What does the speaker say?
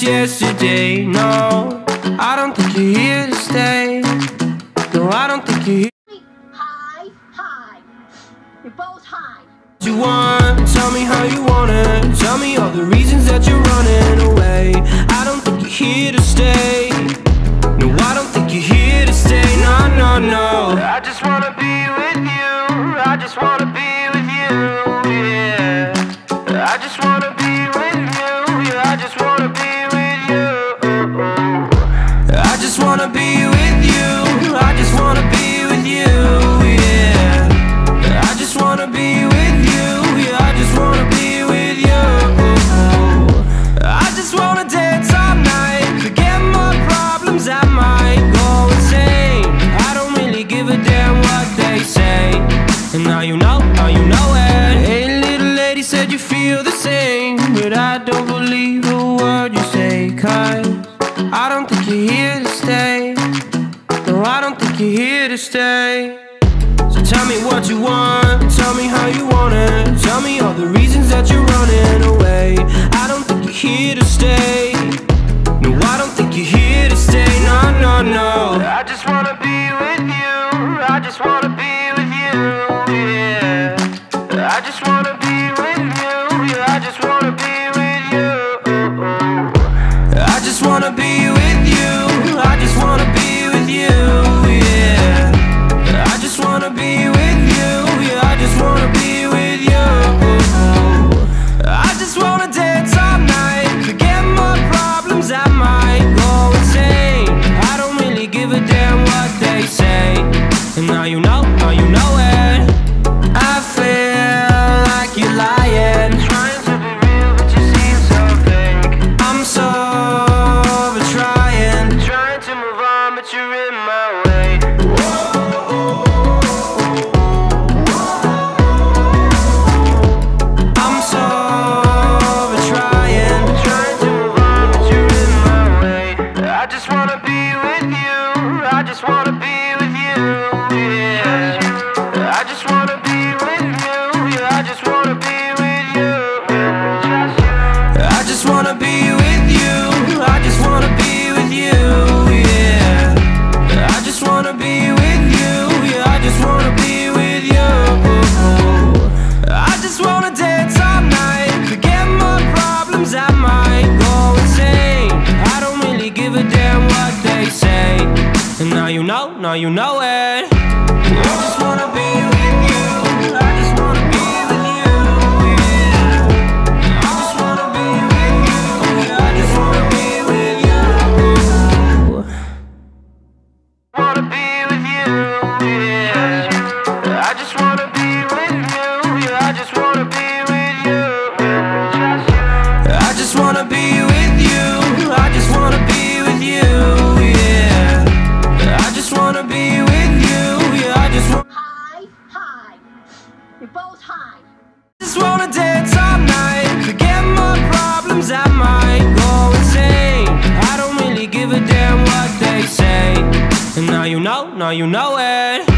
yesterday. No, I don't think you're here to stay. No, I don't think you're here. High, high. You're both high. You want, tell me how you want it. Tell me all the reasons that you're running away. I don't think you're here to stay. No, I don't think you're here to stay. No, no, no. I just wanna be with you. I just wanna be with you, yeah. I just wanna be with you. Yeah, I just wanna be with you. I just wanna be with you. I just wanna be with you, yeah. I just wanna be with you. Yeah, I just wanna be with you. I just wanna dance all night, forget my problems, I might go insane. I don't really give a damn what they say. And now you know it. Hey, little lady said you feel the same, but I don't believe a word you say. 'Cause I don't think you're here to stay. No, I don't think you're here to stay. So tell me what you want, tell me how you want it. Tell me all the reasons that you're running away. I don't think you're here to stay. No, I don't think you're here to stay. No, no, no. I just wanna be with you. I just wanna be with you, yeah. I just wanna be with you. Yeah, I just wanna be with you. I just wanna be with you. I just wanna be with you, yeah. I just wanna be with you. Yeah, I just wanna be with you. I just wanna dance all night, forget my problems, I might go insane. I don't really give a damn what they say. And now you know it. I feel like you're lying, trying to be real, but you seem so fake. I'm so over trying to move on, but you're in my way. I'm so over trying to move on, but you're in my way. I just wanna be with you. I just wanna be with you, yeah. I just wanna be with you. Yeah, I just wanna be with you. I just wanna be with you. I just wanna be with you, yeah. I just wanna be with you. Yeah, I just wanna be with you. I just wanna dance all night, forget my problems, I might go insane. I don't really give a damn what they say. And now you know it. I just wanna be with you. I just wanna be with you, yeah. I just wanna be with you. Yeah, I just wanna be with you. Wanna be with you, yeah. I just wanna be with you. Yeah, I just wanna be with you. I just wanna be with you. I just wanna be with you, yeah. I just wanna be with you. Yeah, I just wanna. High, high. You're both high. Just wanna dance all night, forget my problems, I might go insane. I don't really give a damn what they say. And now you know it.